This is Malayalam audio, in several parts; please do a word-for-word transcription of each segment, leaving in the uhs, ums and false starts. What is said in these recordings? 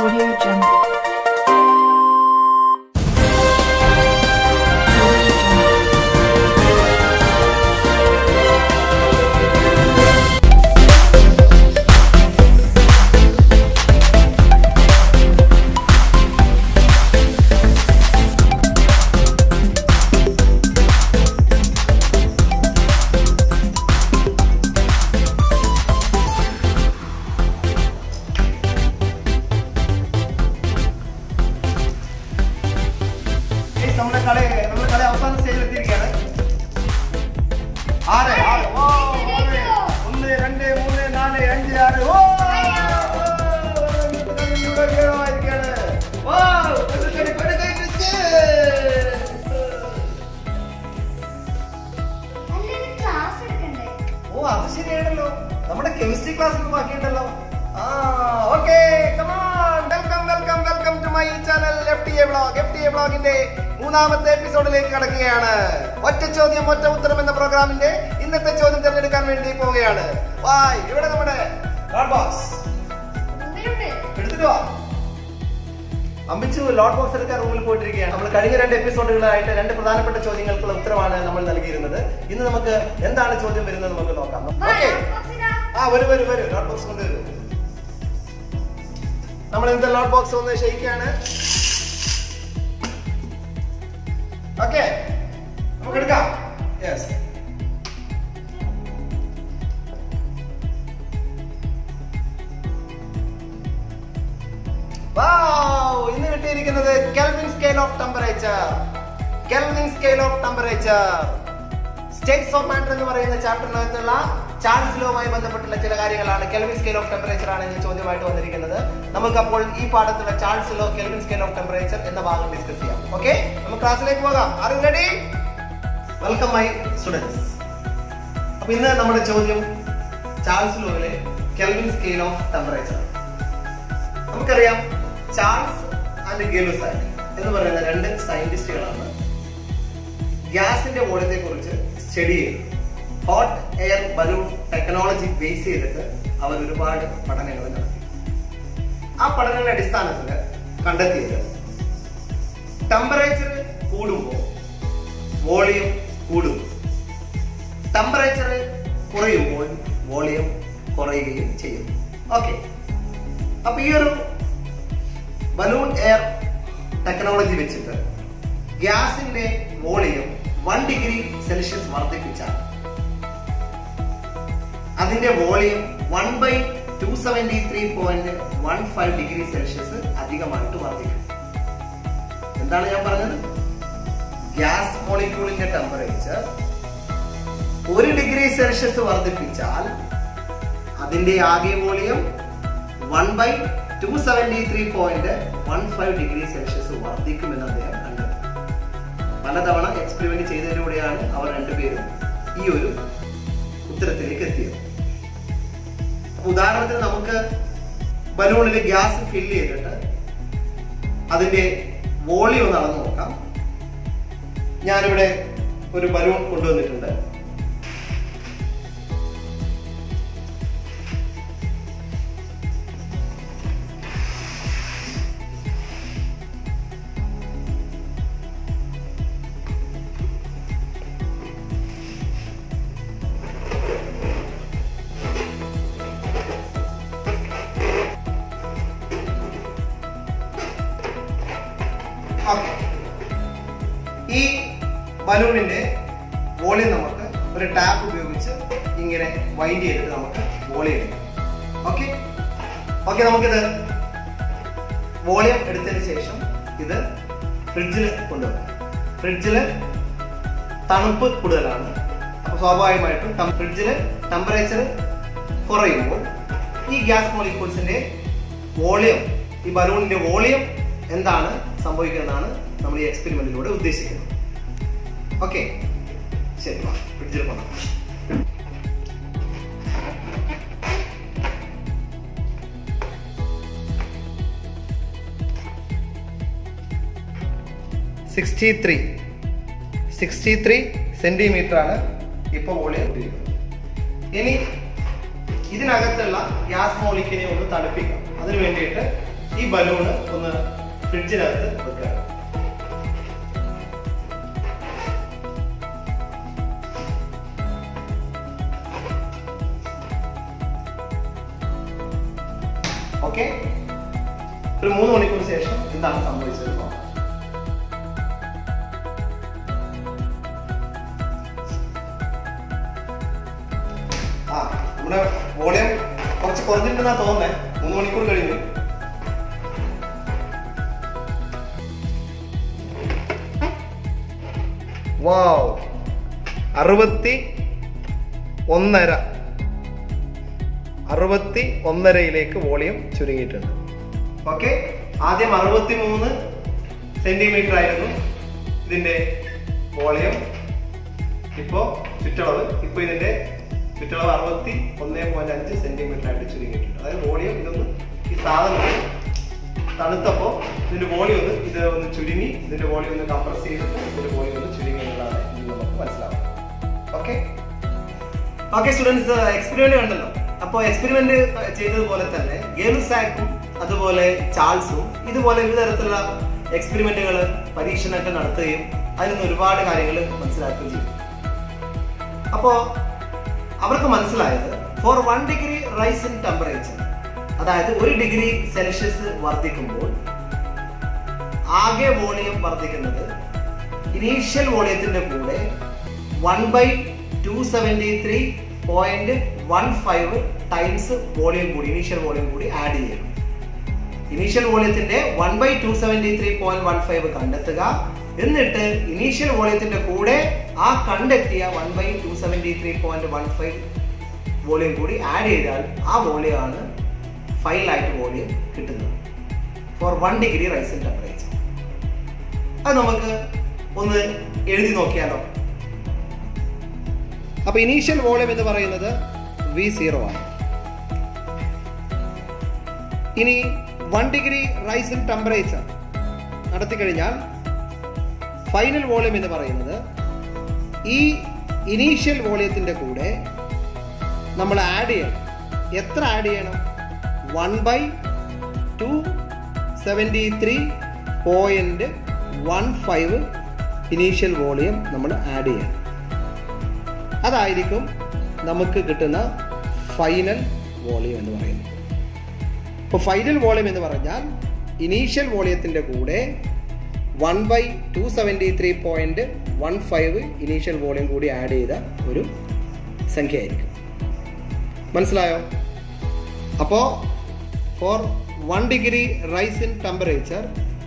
Audio Jungle. നമ്മുടെ കളി നമ്മുടെ കളി അവസാന സ്റ്റേജിൽ എത്തിയിരിക്കുകയാണ്. ആറ് ആറ് ഓ ഒന്ന് രണ്ട് മൂന്ന് നാല് അഞ്ച് ആറ് ഓ ഓ അത് ശരിയാണല്ലോ, നമ്മുടെ കെമിസ്ട്രി ക്ലാസ് ബാക്കിയുണ്ടല്ലോ. ആ okay, welcome welcome welcome to my channel F T A vlog. F T A വ്ലോഗിന്റെ മൂന്നാമത്തെ എപ്പിസോഡിലേക്ക് കടക്കുകയാണ്. ഒറ്റ ചോദ്യം ഒറ്റ ഉത്തരം എന്ന പ്രോഗ്രാമിന്റെ ഇന്നത്തെ ചോദ്യം തിരഞ്ഞെടുക്കാൻ വേണ്ടി പോവുകയാണ്. വായ്, ഇവിടെ നമ്മുടെ ലോട്ട് ബോക്സ് എടുത്തിട്ട് വാ. അമ്പിച്ചു ലോട്ട് ബോക്സ് എടുക്കാൻ റൂമിൽ പോയിട്ടിരിക്കുകയാണ്. നമ്മൾ കഴിഞ്ഞ രണ്ട് എപ്പിസോഡുകളായിട്ട് രണ്ട് പ്രധാനപ്പെട്ട ചോദ്യങ്ങൾക്കുള്ള ഉത്തരമാണ് നമ്മൾ നൽകിയിരുന്നത്. ഇന്ന് നമുക്ക് എന്താണ് ചോദ്യം വരുന്നത് നമുക്ക് നോക്കാം. ഓക്കെ, ആ വരൂ വരൂ വരൂ, ലോട്ട് ബോക്സ് കൊണ്ടുവരൂ. നമ്മൾ ഇന്നത്തെ ലോട്ട് ബോക്സ് ഒന്ന് ഷെയ്ക്കാണ്. ഓക്കെ, നമുക്ക് എടുക്കാം. യെസ്, വാവ്, ഇന്ന് കിട്ടിയിരിക്കുന്നത് Kelvin scale of temperature. Kelvin scale of temperature states of matter എന്ന് പറയുന്ന ചാപ്റ്ററിനകത്തുള്ള ചാൾസ് ലോവുമായി ബന്ധപ്പെട്ടുള്ള ചില കാര്യങ്ങളാണ്. കെൽവിൻ സ്കെയിൽ ഓഫ് ടെമ്പറേച്ചർ ആണ് ഇന്ന് ചോദ്യമായിട്ട് വന്നിരിക്കുന്നത്. നമുക്ക് അപ്പോൾ ഈ പാഠത്തിലുള്ള Charles law, Kelvin scale of temperature എന്ന ഭാഗം ഡിസ്കസ് ചെയ്യാം. ഓക്കെ, നമുക്ക് ക്ലാസ്സിലേക്ക് പോകാം. Are you ready? Welcome my students. അപ്പൊ ഇന്ന് നമ്മുടെ ചോദ്യം ചാൾസ് ലോയിലെ കെൽവിൻ സ്കെയിൽ ഓഫ് ടെമ്പറേച്ചർ. നമുക്കറിയാം, ചാൾസ് ആൻഡ് ഗെലുസാക് എന്ന് പറയുന്ന രണ്ട് സയന്റിസ്റ്റുകളാണ് ഗ്യാസിന്റെ വോളിയത്തെ കുറിച്ച് സ്റ്റഡി ചെയ്തു. Hot air balloon technology base ചെയ്തിട്ട് അവർ ഒരുപാട് പഠനങ്ങൾ നടത്തി. ആ പഠനങ്ങളുടെ അടിസ്ഥാനത്തിൽ കണ്ടെത്തിയത് ടെമ്പറേച്ചർ കൂടുമ്പോൾ വോളിയം കൂടും, ടെമ്പറേച്ചർ കുറയുമ്പോൾ വോളിയം കുറയുകയും ചെയ്യും. ഓക്കെ, അപ്പൊ ഈ ഒരു ബലൂൺ എയർ ടെക്നോളജി വെച്ചിട്ട് ഗ്യാസിന്റെ വോളിയം വൺ ഡിഗ്രി സെൽഷ്യസ് വർദ്ധിപ്പിച്ചാൽ അതിന്റെ volume one by two seventy three point one five degree Celsius അധികമായിട്ട് വർദ്ധിക്കും. എന്താണ് ഞാൻ പറഞ്ഞത്? ഗ്യാസ് മോളിക്യൂളിന്റെ ടെമ്പറേച്ചർ ഒരു ഡിഗ്രി സെൽഷ്യസ് വർദ്ധിപ്പിച്ചാൽ അതിന്റെ ആകെ volume one by two seventy three point one five degree Celsius വർദ്ധിക്കുമെന്ന് അദ്ദേഹം കണ്ടെത്തി. പലതവണ എക്സ്പെരിമെന്റ് ചെയ്തതിലൂടെയാണ് അവർ രണ്ടുപേരും ഈ ഒരു ഉത്തരത്തിലേക്ക് എത്തിയത്. ഉദാഹരണത്തിന് നമുക്ക് ബലൂണിൽ ഗ്യാസ് ഫില്ല് ചെയ്തിട്ട് അതിന്റെ വോളിയം ഒന്ന് അളന്ന് നോക്കാം. ഞാനിവിടെ ഒരു ബലൂൺ കൊണ്ടുവന്നിട്ടുണ്ട്. ഈ ബലൂണിന്റെ വോളിയം നമുക്ക് ഒരു ടാപ്പ് ഉപയോഗിച്ച് ഇങ്ങനെ വൈൻഡ് ചെയ്തിട്ട് നമുക്ക് വോളിയം എടുക്കാം. ഓക്കെ ഓക്കെ നമുക്കിത് വോളിയം എടുത്തതിന് ശേഷം ഇത് ഫ്രിഡ്ജിൽ കൊണ്ടുവരാം. ഫ്രിഡ്ജിൽ തണുപ്പ് കൂടുതലാണ്, അപ്പൊ സ്വാഭാവികമായിട്ടും ഫ്രിഡ്ജിൽ ടെമ്പറേച്ചർ കുറയുമ്പോൾ ഈ ഗ്യാസ് മോളിക്യൂൾസിന്റെ വോളിയം, ഈ ബലൂണിന്റെ വോളിയം എന്താണ് സംഭവിക്കുന്നതാണ് നമ്മൾ ഈ എക്സ്പെരിമെന്റിലൂടെ ഉദ്ദേശിക്കുന്നത്. ഓക്കെ, ശരി, ഫ്രിഡ്ജിൽ പോകാം. Sixty three sixty three centimetre ആണ് ഇപ്പൊ വോളിയം ഇട്ടിരിക്കുന്നത്. ഇനി ഇതിനകത്തുള്ള ഗ്യാസ് മോളിക്യൂളിനെ ഒന്ന് തണുപ്പിക്കാം. അതിനു വേണ്ടിയിട്ട് ഈ ബലൂണ് ഒന്ന് ഫ്രിഡ്ജിനകത്ത് വെക്കുക. ഓക്കെ, ഒരു മൂന്ന് മണിക്കൂർ ശേഷം എന്താണ് സംഭവിച്ചത് നോക്കാം. ആ നമ്മുടെ വോളിയം കുറച്ച് കുറഞ്ഞിട്ടുണ്ടെന്നാ തോന്നുന്നേ. മൂന്ന് മണിക്കൂർ കഴിഞ്ഞു. വാവ്, അറുപത്തി ഒന്നര അറുപത്തി ഒന്നരയിലേക്ക് വോളിയം ചുരുങ്ങിയിട്ടുണ്ട്. ഓക്കെ, ആദ്യം അറുപത്തി മൂന്ന് സെന്റിമീറ്റർ ആയിരുന്നു ഇതിന്റെ വോളിയം. ഇപ്പോ ചുറ്റളവ് ഇപ്പൊ ഇതിന്റെ ചുറ്റളവ് അറുപത്തി ഒന്നേ പോയിന്റ് അഞ്ച് സെന്റിമീറ്റർ ആയിട്ട് ചുരുങ്ങിയിട്ടുണ്ട്. അതായത് വോളിയം ഇതൊന്ന് ഈ സാധനം തണുത്തപ്പോ ഇതിന്റെ വോളിയം ഒന്ന് ഇത് ഒന്ന് ചുരുങ്ങി, ഇതിന്റെ വോളിയം ഒന്ന് കംപ്രസ് ചെയ്തിട്ട് ഇതിന്റെ വോളിയം ഒന്ന് ചുരുങ്ങി എന്നുള്ളതാണ് ഇത് നമുക്ക് മനസ്സിലാവും. ഓക്കെ ഓക്കെ സ്റ്റുഡൻസ്, എക്സ്പെരിമെന്റ് കണ്ടല്ലോ. അപ്പോൾ എക്സ്പെരിമെന്റ് ചെയ്തതുപോലെ തന്നെ ഗേ-ലുസാക്കും അതുപോലെ ചാൾസും ഇതുപോലെ വിവിധ തരത്തിലുള്ള എക്സ്പെരിമെന്റുകൾ പരീക്ഷണമൊക്കെ നടത്തുകയും അതിൽ നിന്ന് ഒരുപാട് കാര്യങ്ങൾ മനസ്സിലാക്കുകയും ചെയ്യും. അപ്പോൾ അവർക്ക് മനസ്സിലായത് for one degree rise in temperature, അതായത് ഒരു ഡിഗ്രി സെൽഷ്യസ് വർദ്ധിക്കുമ്പോൾ ആകെ വോളിയം വർദ്ധിക്കുന്നത് ഇനീഷ്യൽ വോളിയത്തിന്റെ കൂടെ one by two seventy three point one five times volume കൂടി ഇനീഷ്യൽ വോളിയം കൂടി ആഡ് ചെയ്യണം. ഇനീഷ്യൽ വോളിയത്തിന്റെ one by two seventy three point one five കണ്ടെത്തുക. എന്നിട്ട് ഇനീഷ്യൽ വോളിയത്തിന്റെ കൂടെ ആ കണ്ടെത്തിയ one by two seventy three point one five volume കൂടി ആഡ് ചെയ്താൽ ആ വോളിയമാണ് ഫൈനലായിട്ട് വോളിയം കിട്ടുന്നത് for one degree rise in temperature. അത് നമുക്ക് ഒന്ന് എഴുതി നോക്കിയാലോ. അപ്പൊ ഇനീഷ്യൽ വോളിയം എന്ന് പറയുന്നത് വി സീറോ ആണ്. ഇനി one degree rise in temperature നടത്തിക്കഴിഞ്ഞാൽ ഫൈനൽ വോളിയം എന്ന് പറയുന്നത് ഈ ഇനീഷ്യൽ വോളിയത്തിന്റെ കൂടെ നമ്മൾ ആഡ് ചെയ്യണം. എത്ര ആഡ് ചെയ്യണം? One by two seventy three point one five initial volume നമ്മൾ ആഡ് ചെയ്യണം. അതായിരിക്കും നമുക്ക് കിട്ടുന്ന ഫൈനൽ വോളിയം എന്ന് പറയുന്നത്. ഇപ്പോൾ ഫൈനൽ വോളിയം എന്ന് പറഞ്ഞാൽ ഇനീഷ്യൽ വോളിയത്തിൻ്റെ കൂടെ one by two seventy three point one five initial volume കൂടി ആഡ് ചെയ്ത ഒരു സംഖ്യ ആയിരിക്കും. മനസ്സിലായോ? അപ്പോൾ for one degree rise in temperature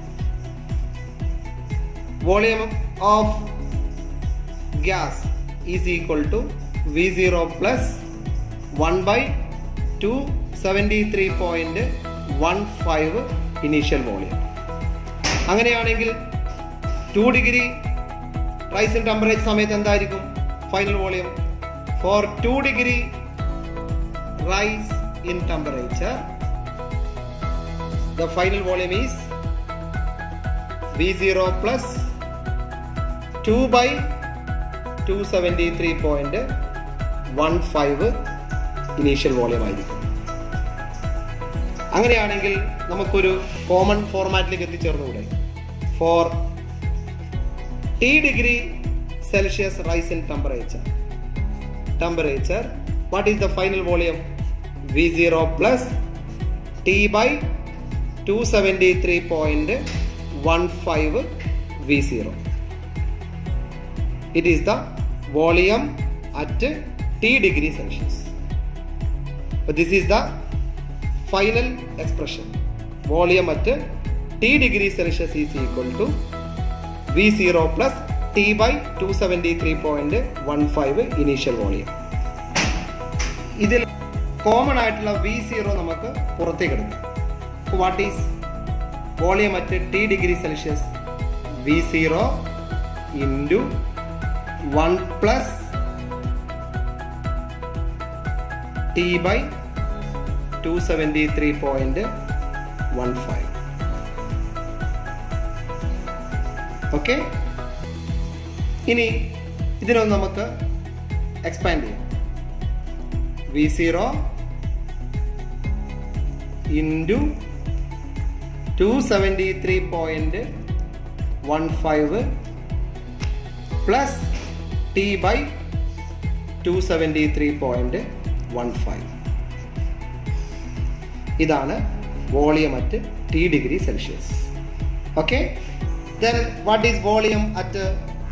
volume of gas is equal to V zero plus one by two seventy-three point one five initial volume. അങ്ങനെയാണെങ്കിൽ two degree rise in temperature സമയത്ത് എന്തായിരിക്കും final volume? For two degree rise in temperature the final volume is V zero plus two by two seventy-three point one five initial volume ആയിരിക്കും. അങ്ങനെയാണെങ്കിൽ നമുക്കൊരു കോമൺ ഫോർമാറ്റിലേക്ക് എത്തിച്ചേർന്നുകൂടെ? For T degree Celsius rise in temperature temperature what is the final volume? V zero plus T by two seventy three point one five V zero. It is the volume at T degree Celsius. But this is the final expression. Volume at T degree Celsius is equal to V zero plus T by two seventy-three point one five initial volume. ഇതിൽ കോമൺ ആയിട്ടുള്ള വി സീറോ നമുക്ക് പുറത്തേക്ക് എടുക്കാം. What is volume at T degree Celsius? V zero into one plus T by two seventy-three point one five. ഓക്കെ, ഇനി ഇതിനൊന്ന് നമുക്ക് എക്സ്പാൻഡ് ചെയ്യാം. V zero into two seventy three point one five plus T by two seventy three point one five. ഇതാണ് volume at T degree Celsius. Okay, then what is volume at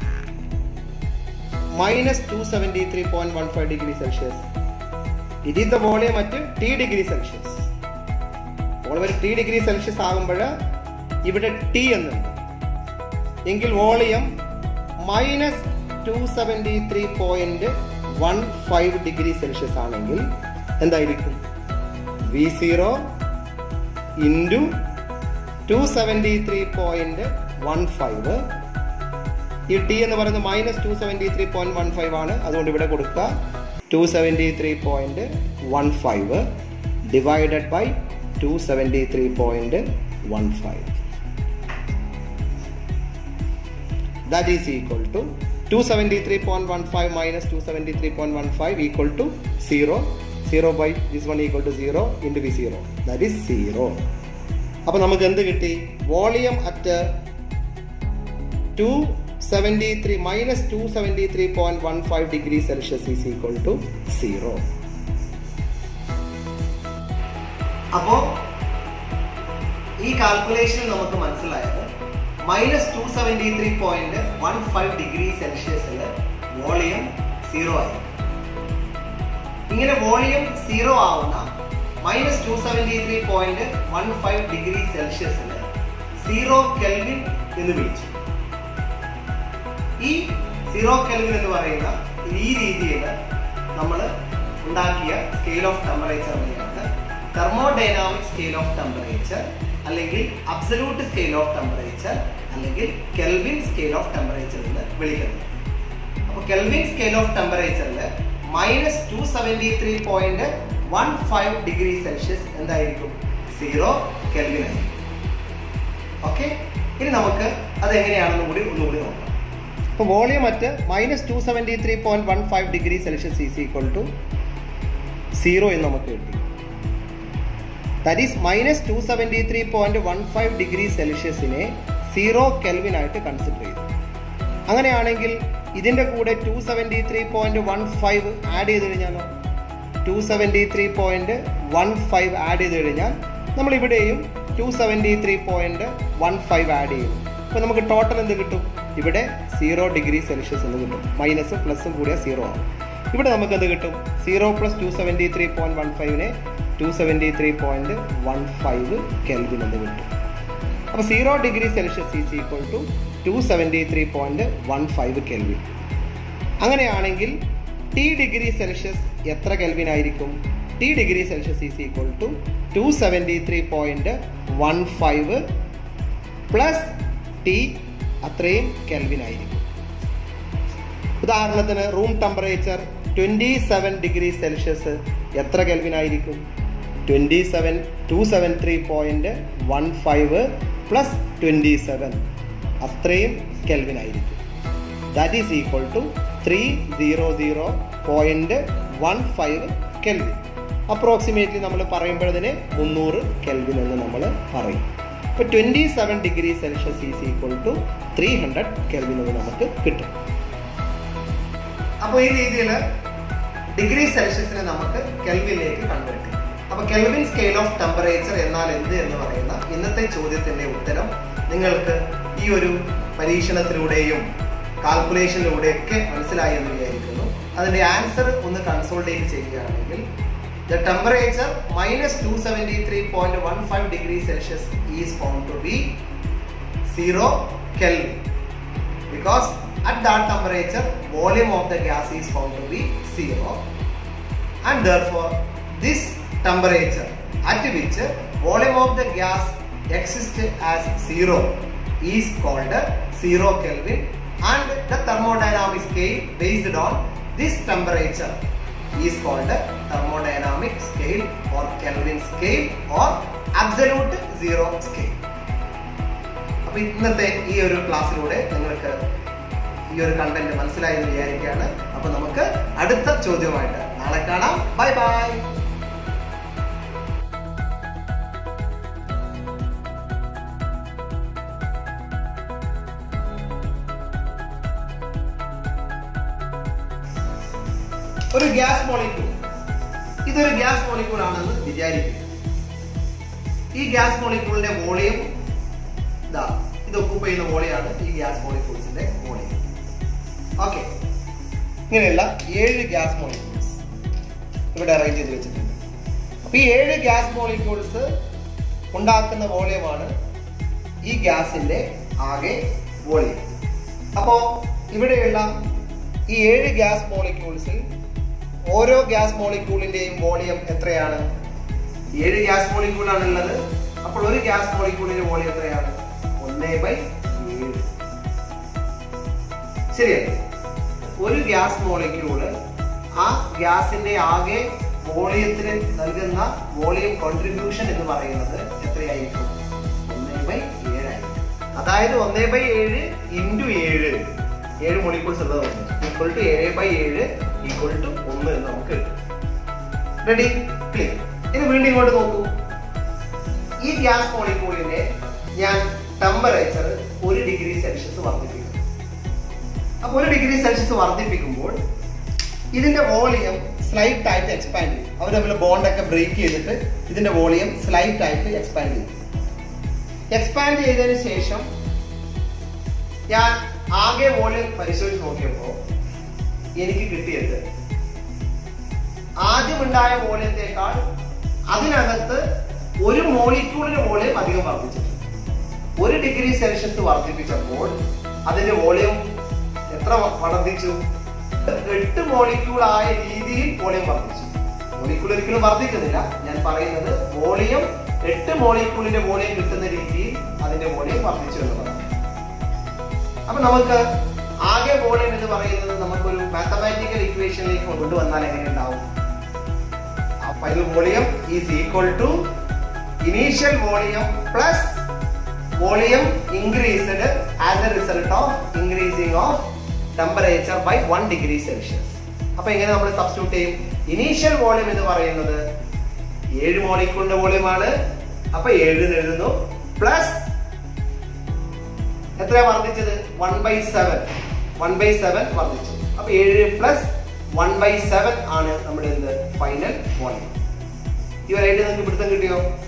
minus two seventy three point one five degree Celsius? It is the volume at T degree Celsius. Volume at T degree Celsius ആകുമ്പോൾ ഇവിടെ ടി എന്നുണ്ട് എങ്കിൽ volume minus two seventy three point one five degree Celsius ആണെങ്കിൽ എന്തായിരിക്കും? V zero into two seventy three point one five. ഈ ടി എന്ന് പറയുന്നത് minus two seventy three point one five ആണ്. അതുകൊണ്ട് ഇവിടെ കൊടുക്കുക two seventy three point one five divided by two seventy three point one five. That is equal to two seventy-three point one five minus two seventy-three point one five equal to zero. zero by this one equal to zero into V zero. That is zero. അപ്പോൾ നമുക്ക് എന്ത് കിട്ടി? Volume at two seventy three minus two seventy three point one five degree Celsius is equal to zero. അപ്പോൾ ഈ കാൽക്കുലേഷനിൽ നമുക്ക് മനസ്സിലായത് minus two seventy three point one five degree സെൽഷ്യസിൽ വോളിയം സീറോ ആയി. ഇങ്ങനെ വോളിയം സീറോ ആവുന്ന minus two seventy three point one five degree സെൽഷ്യസിൽ സീറോ കെൽവിൻ എന്ന് വിളിച്ചു. ഈ സീറോ കെൽവിൻ എന്ന് പറയുന്ന ഈ രീതിയിൽ നമ്മൾ ഉണ്ടാക്കിയ സ്കെയിൽ ഓഫ് ടെമ്പറേച്ചർ തന്നെയാണ് തെർമോഡൈനാമിക് സ്കെയിൽ ഓഫ് ടെമ്പറേച്ചർ, അല്ലെങ്കിൽ അബ്സല്യൂട്ട് സ്കെയിൽ ഓഫ് ടെമ്പറേച്ചർ, അല്ലെങ്കിൽ കെൽവിൻ സ്കെയിൽ ഓഫ് ടെമ്പറേച്ചർ എന്ന് വിളിക്കുന്നത്. അപ്പോൾ കെൽവിൻ സ്കെയിൽ ഓഫ് ടെമ്പറേച്ചറിൽ minus two seventy three point one five degree Celsius എന്തായിരിക്കും? സീറോ കെൽവിൻ ആയിരിക്കും. ഓക്കെ, ഇനി നമുക്ക് അതെങ്ങനെയാണെന്ന് കൂടി ഒന്നുകൂടി നോക്കാം. അപ്പോൾ volume at minus two seventy three point one five degree Celsius is equal to zero എന്ന് നമുക്ക് കിട്ടി. That is minus two seventy three point one five degree സെൽഷ്യസിനെ സീറോ കെൽവിൻ ആയിട്ട് കൺസിഡർ ചെയ്തു. അങ്ങനെയാണെങ്കിൽ ഇതിൻ്റെ കൂടെ two seventy three point one five add ചെയ്ത് കഴിഞ്ഞാലോ? Two seventy three point one five add ചെയ്ത് കഴിഞ്ഞാൽ നമ്മൾ ഇവിടെയും two seventy three point one five add ചെയ്യും. അപ്പോൾ നമുക്ക് ടോട്ടൽ എന്ത് കിട്ടും? ഇവിടെ സീറോ ഡിഗ്രി സെൽഷ്യസ് എന്ന് കിട്ടും. മൈനസും പ്ലസും കൂടിയ സീറോ ആവും. ഇവിടെ നമുക്ക് എന്ത് കിട്ടും? Zero plus two seventy three point one ഫൈവിനെ two seventy three point one five kelvin എന്ന് കിട്ടും. അപ്പോൾ zero degree Celsius is equal to two seventy three point one five kelvin. അങ്ങനെയാണെങ്കിൽ ടി ഡിഗ്രി സെൽഷ്യസ് എത്ര കെൽവിൻ ആയിരിക്കും? T degree Celsius is equal to two seventy three point one five plus T അത്രയും കെൽവിൻ ആയിരിക്കും. ഉദാഹരണത്തിന് room temperature twenty seven degree Celsius എത്ര കെൽവിൻ ആയിരിക്കും? Twenty seven two seven three point one five plus twenty seven അത്രയും കെൽവിൻ ആയിരിക്കും. That is equal to three zero zero point one five Kelvin. Approximately നമ്മൾ പറയുമ്പോഴതിന് മുന്നൂറ് കെൽവിൻ എന്ന് നമ്മൾ പറയും. ഇപ്പോൾ twenty seven degree Celsius is equal to three hundred Kelvin എന്ന് നമുക്ക് കിട്ടും. അപ്പോൾ ഈ രീതിയിൽ ഡിഗ്രി സെൽഷ്യസിനെ നമുക്ക് കെൽവിനിലേക്ക് കൺവേർട്ട് ചെയ്യും. അപ്പോൾ കെൽവിൻ സ്കെയിൽ ഓഫ് ടെമ്പറേച്ചർ എന്നാൽ എന്ത് എന്ന് പറയുന്ന ഇന്നത്തെ ചോദ്യത്തിന്റെ ഉത്തരം നിങ്ങൾക്ക് ഈ ഒരു പരീക്ഷണത്തിലൂടെയും കാൽക്കുലേഷനിലൂടെയൊക്കെ മനസ്സിലായി എന്ന് വിചാരിക്കുന്നു. അതിന്റെ ആൻസർ ഒന്ന് കൺസോൾട്ടേറ്റ് ചെയ്യുകയാണെങ്കിൽ the temperature minus two seventy-three point one five degree Celsius is found to be zero Kelvin, because at that temperature volume of the gas is found to be zero, and therefore this temperature at which volume of the gas exists as zero is called zero Kelvin, and the thermodynamic scale based on this temperature is called thermodynamic scale or Kelvin scale or absolute zero scale. അപ്പോൾ ഇന്നത്തെ ഈ ഒരു ക്ലാസ്സിലൂടെ നിങ്ങൾക്ക് ഈ ഒരു കണ്ടന്റ് മനസ്സിലായി എന്ന് വിചാരിക്കുകയാണ്. അപ്പോൾ നമുക്ക് അടുത്ത ചോദ്യമായിട്ട് നാളെ കാണാം. Bye bye. ഒരു ഗ്യാസ് മോളിക്യൂൾ, ഇതൊരു ഗ്യാസ് മോളിക്യൂൾ ആണെന്ന് വിചാരിക്കുക. ഈ ഗ്യാസ് മോളിക്യൂളിന്റെ വോളിയം ഇതാ, ഇത് ഒക്കുപ്പ ചെയ്യുന്ന വോളിയാണ് ഈ ഗ്യാസ് മോളിക്യൂൾസിന്റെ വോളിയം. ഓക്കെ, ഇങ്ങനെയുള്ള ഏഴ് ഗ്യാസ് മോളിക്യൂൾസ് ഇവിടെ അറേഞ്ച് ചെയ്ത് വെച്ചിട്ടുണ്ട്. അപ്പൊ ഈ ഏഴ് ഗ്യാസ് മോളിക്യൂൾസ് ഉണ്ടാക്കുന്ന വോളിയമാണ് ഈ ഗ്യാസിന്റെ ആകെ വോളിയം. അപ്പോ ഇവിടെയുള്ള ഈ ഏഴ് ഗ്യാസ് മോളിക്യൂൾസിൽ ഓരോ ഗ്യാസ് മോളിക്യൂളിന്റെയും വോളിയം എത്രയാണ്? ഏഴ് ഗ്യാസ് മോളിക്യൂൾ ആണുള്ളത്. അപ്പോൾ ഒരു ഗ്യാസ് മോളിക്യൂളിന്റെ വോളിയം എത്രയാണ്? ഒന്ന് ബൈ ഏഴ്. ശരിയല്ലേ? ഒരു ഗ്യാസ് മോളിക്യൂള് ആ ഗ്യാസിന്റെ ആകെ വോളിയത്തിന് നൽകുന്ന വോളിയം കോൺട്രിബ്യൂഷൻ എന്ന് പറയുന്നത് എത്രയായിരിക്കും? ഒന്ന് ബൈ ഏഴായിരിക്കും. അതായത് ഒന്ന് ബൈ ഏഴ് ഇൻറ്റു ഏഴ്, ഏഴ് മോളിക്യൂൾസ് ഉള്ളത് ഈക്വൽ ടു ഏഴ് ബൈ ഏഴ് ഈക്വൽ ടു ഒന്ന് എന്ന് നമുക്ക് കിട്ടും. റെഡി? ക്ലിയർ? ഇനി വീണ്ടും ഇങ്ങോട്ട് നോക്കൂ. ഈ ഗ്യാസ് മോളിക്യൂളിന്റെ ഞാൻ ടെമ്പറേച്ചർ ഒരു ഡിഗ്രി സെൽഷ്യസ് വർദ്ധിപ്പിക്കും. അപ്പൊ ഒരു ഡിഗ്രി സെൽഷ്യസ് വർദ്ധിപ്പിക്കുമ്പോൾ ഇതിന്റെ വോളിയം സ്ലൈറ്റ് ആയിട്ട് എക്സ്പാൻഡ് ചെയ്യും. അവർ തമ്മിൽ ബോണ്ട് ഒക്കെ ബ്രേക്ക് ചെയ്തിട്ട് ഇതിന്റെ വോളിയം സ്ലൈറ്റ് ആയിട്ട് എക്സ്പാൻഡ് ചെയ്യും. എക്സ്പാൻഡ് ചെയ്തതിനു ശേഷം ഞാൻ ആകെ വോളിയം പരിശോധിച്ച് നോക്കിയപ്പോൾ എനിക്ക് കിട്ടിയത് ആദ്യം ഉണ്ടായ വോളിയത്തെക്കാൾ അതിനകത്ത് ഒരു മോളിക്യൂളിന്റെ വോളിയം അധികം വർദ്ധിച്ചിട്ടുണ്ട്. ഒരു ഡിഗ്രി സെൽഷ്യസ് വർദ്ധിപ്പിച്ചപ്പോൾ അതിന്റെ വോളിയം എത്ര വർദ്ധിച്ചു? എട്ട് മോളിക്യൂൾ ആയ രീതിയിൽ വോളിയം വർദ്ധിച്ചു. മോളിക്യൂൾ ഒരിക്കലും വർദ്ധിക്കുന്നില്ല, ഞാൻ പറയുന്നത് വോളിയം എട്ട് മോളിക്യൂളിന്റെ വോളിയം കിട്ടുന്ന രീതിയിൽ അതിന്റെ വോളിയം വർദ്ധിച്ചു എന്നുള്ളതാണ്. അപ്പൊ നമുക്ക് ആകെ വോളിയം എന്ന് പറയുന്നത് നമുക്കൊരു മാത്തമാറ്റിക്കൽ ഇക്വേഷനിലേക്ക് കൊണ്ടുവന്നാൽ എങ്ങനെ ഉണ്ടാവും? Final volume is equal to initial volume plus volume increased as a result of increasing of temperature by one degree Celsius. അപ്പൊ എങ്ങനെ നമ്മൾ സബ്സ്റ്റിറ്റ്യൂട്ട് ചെയ്യും? ഇനീഷ്യൽ വോളിയം എന്ന് പറയുന്നത് ഏഴ് മോളിക്യൂളിന്റെ വോളിയമാണ്. അപ്പൊ ഏഴ് എഴുതുന്നു പ്ലസ് എത്ര വർദ്ധിച്ചത്? One by seven. One by seven വർദ്ധിച്ചു. അപ്പൊ ഏഴ് പ്ലസ് വൺ ബൈ സെവൻ ആണ് നമ്മുടെ എന്ത് ഫൈനൽ വോളിയം. ഇവരായിട്ട് നിങ്ങൾക്ക് പിടുത്തം കിട്ടിയോ?